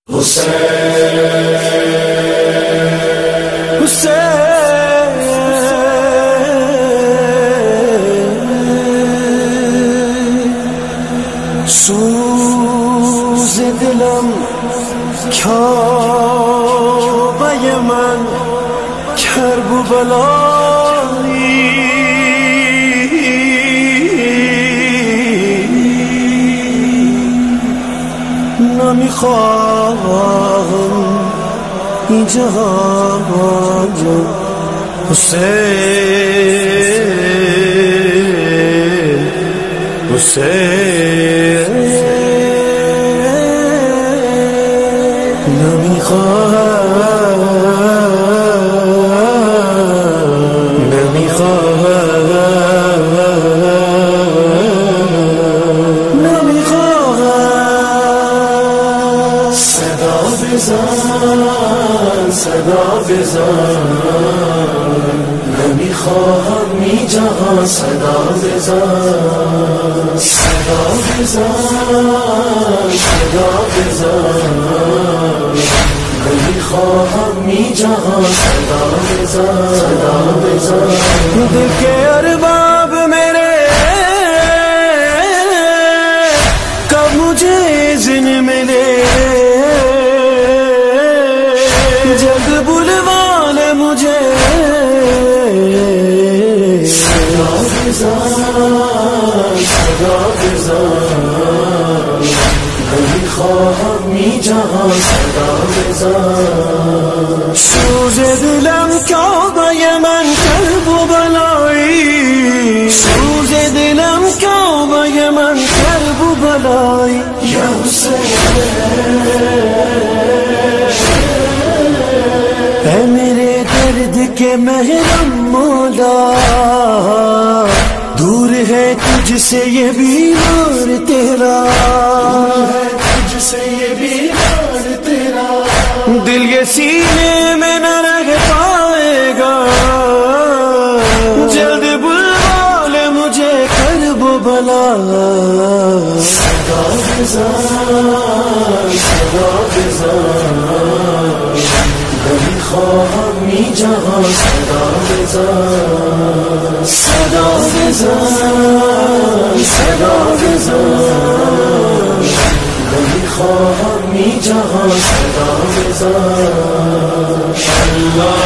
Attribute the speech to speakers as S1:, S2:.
S1: سوز دلم کعبه من کرب و بلایی نمیخواهم این جهان حسین حسین صدا بزن نمیخواهم می جهان صدا بزن صدا بزن صدا بزن نمیخواهم می جهان صدا بزن صدا بزن دل کے ارباب میرے کب مجھے اذن ملے جلد بلوان مجھے صدا بزن صدا بزن نمیخواهم می جهان صدا بزن سوز دلم کعبه من کرب و بلایی سوز دلم کعبه من کرب و بلایی یا اے میرے درد کے محرم مولا دور ہے تجھ سے یہ بیمار تیرا تجھ سے یہ بیمار تیرا دل یہ سینے میں نہ رہ پائے گا جلد بلوا لے مجھے کرب و بلا صدا بزن صدا بزن نمیخواهم می جهان صدا بزن صدا بزن صدا بزن نمیخواهم می جهان صدا بزن الله